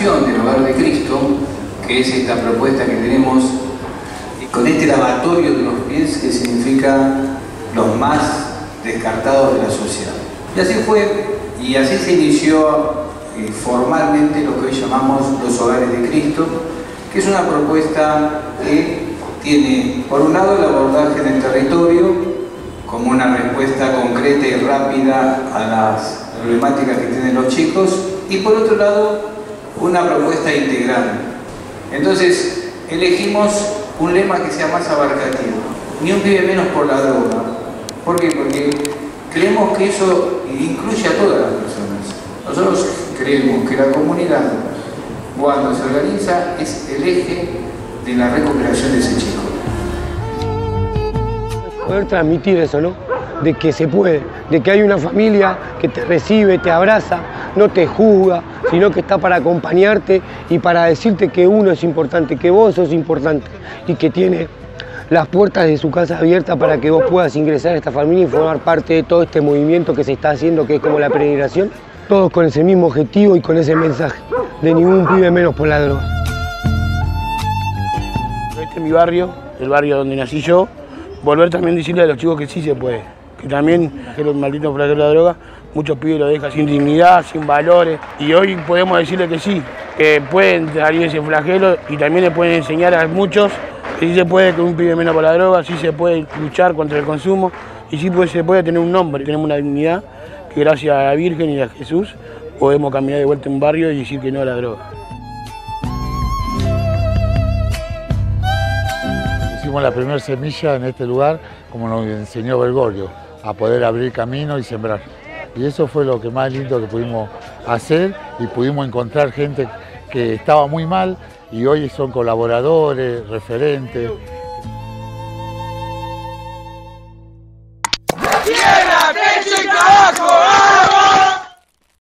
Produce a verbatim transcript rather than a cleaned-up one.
vocación del Hogar de Cristo, que es esta propuesta que tenemos con este lavatorio de los pies, que significa los más descartados de la sociedad. Y así fue, y así se inició eh, formalmente lo que hoy llamamos los Hogares de Cristo, que es una propuesta que tiene, por un lado, el abordaje en el territorio, como una respuesta concreta y rápida a las problemáticas que tienen los chicos, y por otro lado, una propuesta integral. Entonces, elegimos un lema que sea más abarcativo, ni un pibe menos por la droga. ¿Por qué? Porque creemos que eso incluye a todas las personas. Nosotros creemos que la comunidad, cuando se organiza, es el eje de la recuperación de ese chico. Poder transmitir eso, ¿no? De que se puede, de que hay una familia que te recibe, te abraza, no te juzga, sino que está para acompañarte y para decirte que uno es importante, que vos sos importante y que tiene las puertas de su casa abiertas para que vos puedas ingresar a esta familia y formar parte de todo este movimiento que se está haciendo, que es como la peregrinación, todos con ese mismo objetivo y con ese mensaje, de ningún pibe menos por la droga. Este es mi barrio, el barrio donde nací yo, volver también a decirle a los chicos que sí se puede, que también que los malditos flagelos de la droga, muchos pibes lo dejan sin dignidad, sin valores, y hoy podemos decirle que sí, que pueden salir ese flagelo y también le pueden enseñar a muchos que sí se puede, que un pibe menos por la droga, sí se puede luchar contra el consumo y sí se puede tener un nombre, tenemos una dignidad que gracias a la Virgen y a Jesús podemos caminar de vuelta en un barrio y decir que no a la droga. Pusimos la primera semilla en este lugar, como nos enseñó Bergoglio, a poder abrir camino y sembrar. Y eso fue lo que más lindo que pudimos hacer y pudimos encontrar gente que estaba muy mal y hoy son colaboradores, referentes.